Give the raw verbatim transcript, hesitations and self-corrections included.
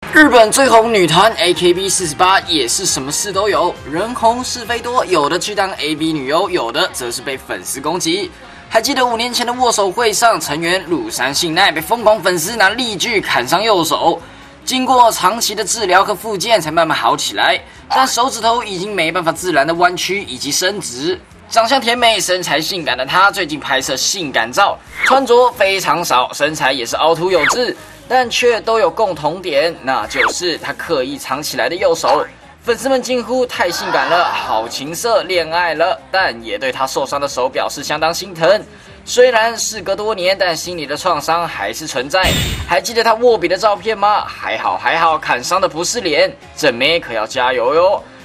日本最红女团 A K B 四十八也是什么事都有，人红是非多，有的去当 A V 女优，有的则是被粉丝攻击。还记得五年前的握手会上，成员鹿山信奈被疯狂粉丝拿利锯砍伤右手，经过长期的治疗和复健才慢慢好起来，但手指头已经没办法自然的弯曲以及伸直。长相甜美、身材性感的她，最近拍摄性感照，穿着非常少，身材也是凹凸有致，但却都有共同点，那就是她刻意藏起来的右手。粉丝们惊呼太性感了，好情色，恋爱了，但也对她受伤的手表示相当心疼。虽然事隔多年，但心里的创伤还是存在。还记得她握笔的照片吗？还好还好，砍伤的不是脸，正妹可要加油哟。